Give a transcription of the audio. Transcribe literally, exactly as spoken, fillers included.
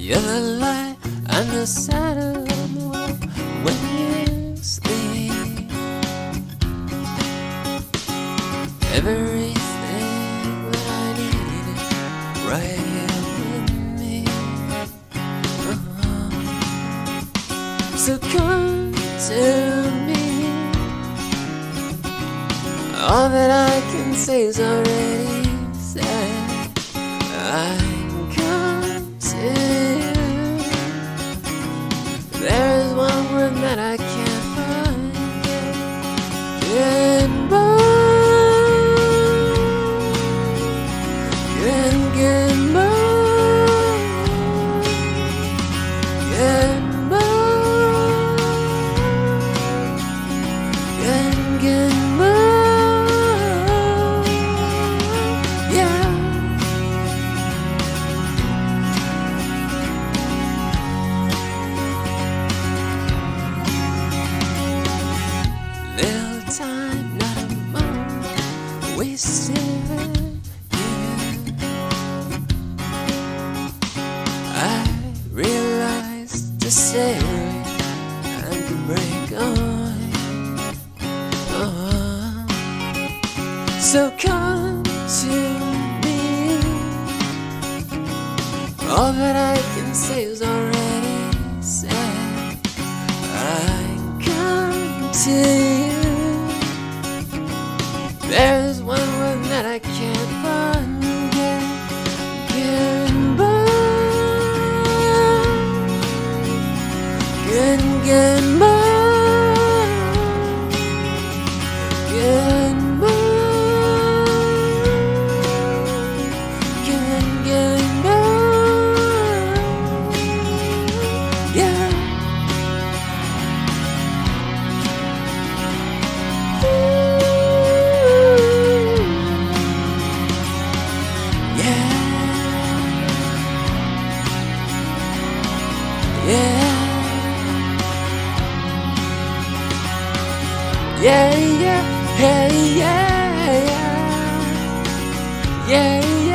You're the light on the side of the wall when you sleep. Everything that I need is right here with me. uh-huh. So come to me. All that I can say is already said. I come to you. There is one word that I can't forget. Goodbye. Good, goodbye. Goodbye. Good, goodbye. Yeah. Little time, not a moment wasted here. I realized to say and to break on. uh-huh. So come to me. All that I can say is already said. I come to you. There's one word that I can't forget. Goodbye. Good, goodbye. Goodbye. Good, goodbye. Yeah. Yeah, yeah, yeah, hey, yeah, yeah, yeah, yeah.